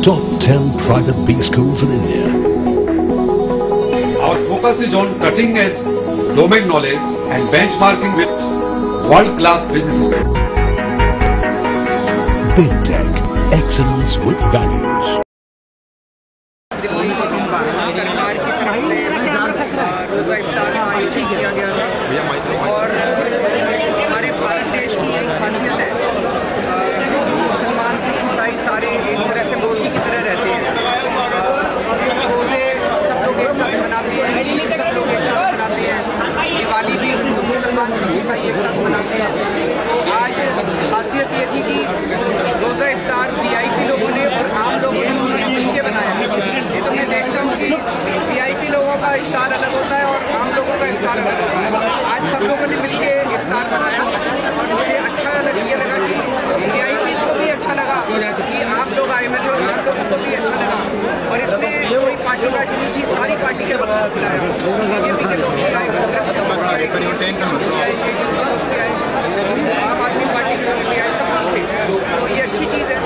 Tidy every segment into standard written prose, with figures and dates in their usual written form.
top 10 private B schools in India. Our focus is on cutting edge domain knowledge and benchmarking with world-class businesses. Big Tech, excellence with values. सरकार की तरफ से रोजा इफ्तार का आयोजन किया गया था और हमारे भारत देश की एक खासियत है, मुसलमान सिख ईसाई सारे एक तरह से दोस्ती की तरह रहते हैं। रोजे सब लोग एक साथ मनाते हैं, ईद सब लोग एक साथ मनाते हैं, दिवाली भी हिंदू मुसलमान ईसाई एक साथ मनाते हैं। आज खासियत ये थी कि रोजा इफ्तार VIP लोगों ने और आम लोगों ने मिलकर बनाया। ये तो मैं देखता हूँ कि VIP लोगों का इफ्तार अलग होता है और आम लोगों का इफ्तार अलग होता है। आज सब लोगों ने मिलकर इफ्तार बनाया और मुझे अच्छा ये लगा कि VIP को भी अच्छा लगा कि आम लोग आए हुए थे और आम लोगों को भी अच्छा लगा। और इसमें कोई पार्टी बाजी नहीं थी, सारी पार्टी के लोगों को खिलाया। बीजेपी के लोग भी आए, आम आदमी पार्टी के लोग भी आए, सब लोग थे। तो ये अच्छी चीज़ है।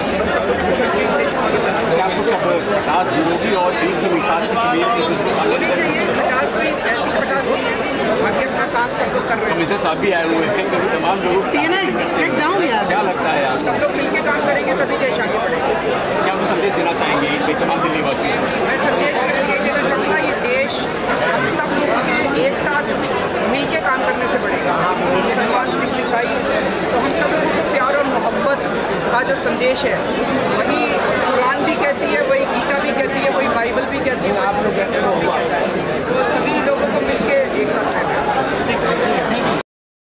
खटास विरोधी और दिल की मिठास की होनी चाहिए। खटास कोई ऐसी खटास नहीं है, बाकी अपना काम सब लोग कर रहे हैं। मिसेस साहब भी आए हुए हैं, तमाम लोग क्या लगता है यार? सब लोग मिलकर काम करेंगे तभी देश आगे बढ़ेगा। क्या आप संदेश देना चाहेंगे तमाम दिल्ली वासियों को? मैं संदेश ये देना चाहूँगा, ये देश हम सब लोगों के एक साथ मिलकर काम करने से बढ़ेगा। मुसलमान सिख ईसाई तो हम सब लोगों को प्यार और मोहब्बत का जो संदेश है वही कुरान भी कहती है, वही गीता भी कहती है, वही बाइबल भी कहती है, आप लोग कहते हैं।